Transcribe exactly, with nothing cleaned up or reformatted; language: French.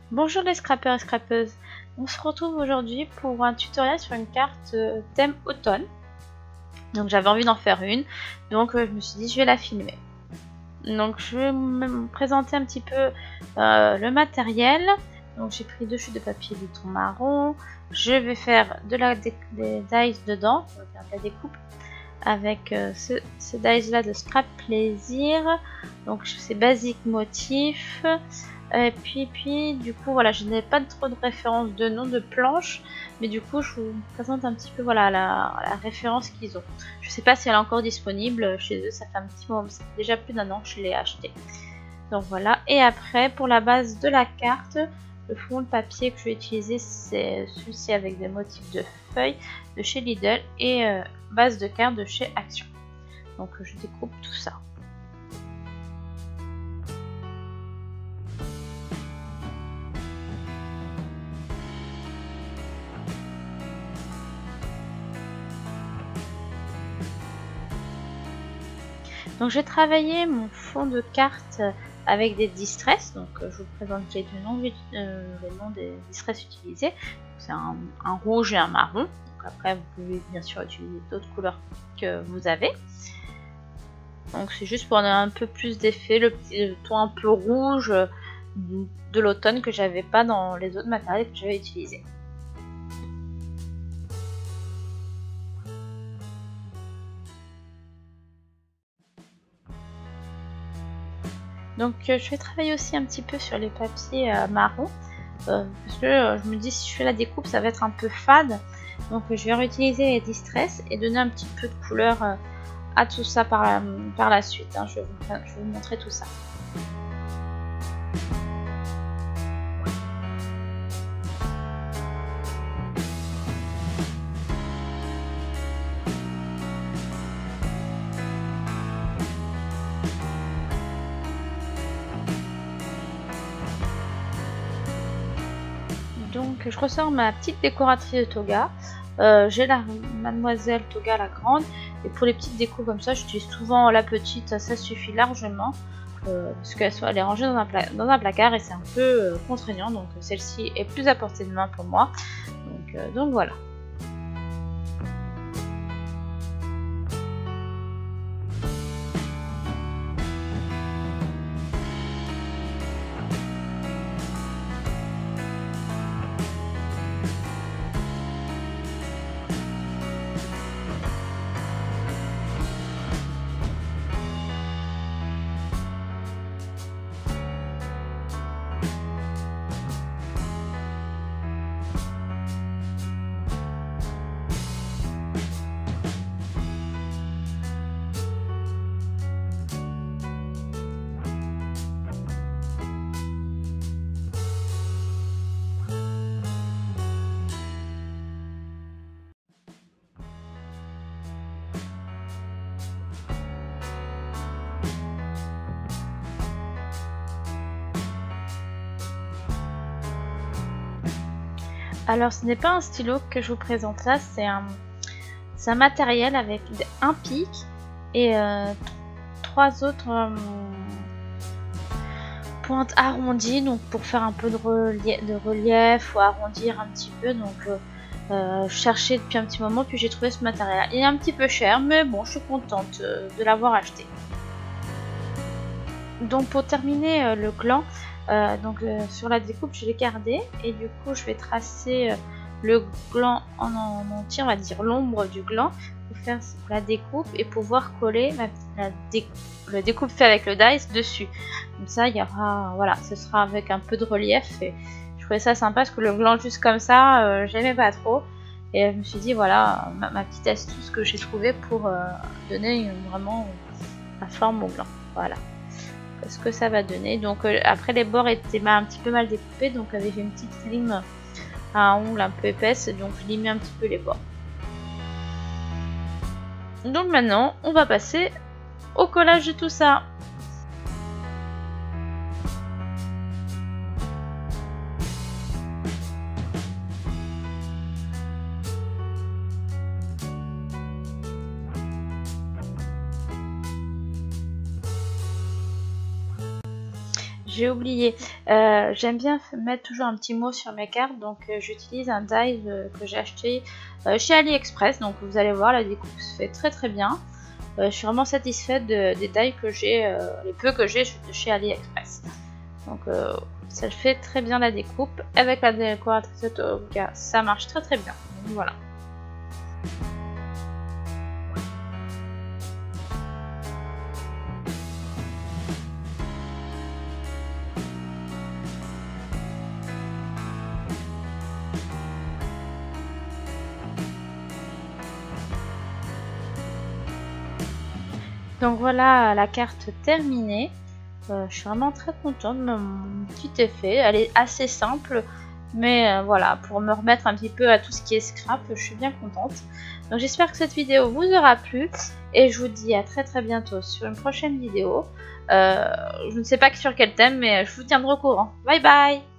Bonjour les scrappeurs et scrappeuses, on se retrouve aujourd'hui pour un tutoriel sur une carte euh, thème automne. Donc j'avais envie d'en faire une, donc euh, je me suis dit je vais la filmer. Donc je vais me présenter un petit peu euh, le matériel. Donc j'ai pris deux chutes de papier du ton marron, je vais faire de la dé des dice dedans, je vais faire de la découpe avec euh, ce, ce dice là de Scrap Plaisir. Donc c'est basique motif. Et puis, puis du coup voilà, je n'ai pas trop de références de nom de planche, mais du coup je vous présente un petit peu voilà la, la référence qu'ils ont. Je sais pas si elle est encore disponible chez eux, ça fait un petit moment, ça fait déjà plus d'un an que je l'ai acheté. Donc voilà, et après pour la base de la carte, le fond de papier que je vais utiliser c'est celui-ci avec des motifs de feuilles de chez Lidl et euh, base de carte de chez Action. Donc je découpe tout ça. Donc j'ai travaillé mon fond de carte avec des distress, donc euh, je vous présente les deux noms, euh, les noms des distress utilisés. C'est un, un rouge et un marron. Donc après vous pouvez bien sûr utiliser d'autres couleurs que vous avez. Donc c'est juste pour donner un peu plus d'effet, le petit le ton un peu rouge de l'automne que j'avais pas dans les autres matériels que j'avais utilisés. Donc euh, je vais travailler aussi un petit peu sur les papiers euh, marron euh, parce que euh, je me dis si je fais la découpe ça va être un peu fade, donc euh, je vais réutiliser les distress et donner un petit peu de couleur euh, à tout ça par la, par la suite, hein. je, vais vous, je vais vous montrer tout ça. Donc je ressors ma petite décoratrice de toga. Euh, j'ai la mademoiselle toga la grande, et pour les petites décos comme ça j'utilise souvent la petite, ça suffit largement euh, parce qu'elle soit elle est rangée dans un, pla dans un placard et c'est un peu euh, contraignant, donc celle-ci est plus à portée de main pour moi, donc, euh, donc voilà. Alors ce n'est pas un stylo que je vous présente là, c'est un, un matériel avec un pic et euh, trois autres euh, pointes arrondies, donc pour faire un peu de relief, de relief ou arrondir un petit peu. Donc euh, euh, je cherchais depuis un petit moment, puis j'ai trouvé ce matériel. Il est un petit peu cher, mais bon, je suis contente euh, de l'avoir acheté. Donc pour terminer euh, le gland, euh, donc euh, sur la découpe je l'ai gardé et du coup je vais tracer euh, le gland en, en entier, on va dire l'ombre du gland pour faire la découpe et pouvoir coller la, la, dé, la découpe faite avec le dice dessus. Comme ça il y aura, voilà, ce sera avec un peu de relief et je trouvais ça sympa parce que le gland juste comme ça euh, j'aimais pas trop, et je me suis dit voilà ma, ma petite astuce que j'ai trouvée pour euh, donner une, vraiment la forme au gland. Voilà ce que ça va donner. Donc euh, après les bords étaient un petit peu mal découpés, donc avec une petite lime à ongles un peu épaisse, donc je limais un petit peu les bords. Donc maintenant on va passer au collage de tout ça. j'ai oublié. Euh, J'aime bien mettre toujours un petit mot sur mes cartes, donc euh, j'utilise un die euh, que j'ai acheté euh, chez AliExpress. Donc vous allez voir, la découpe se fait très très bien. Euh, je suis vraiment satisfaite de, des die que j'ai, euh, les peu que j'ai de chez AliExpress. Donc euh, ça fait très bien la découpe. Avec la décoratrice Autoga, ça marche très très bien. Donc, voilà. Donc voilà la carte terminée. Euh, je suis vraiment très contente de mon petit effet. Elle est assez simple, mais euh, voilà, pour me remettre un petit peu à tout ce qui est scrap, je suis bien contente. Donc j'espère que cette vidéo vous aura plu et je vous dis à très très bientôt sur une prochaine vidéo. Euh, je ne sais pas sur quel thème, mais je vous tiendrai au courant. Bye bye!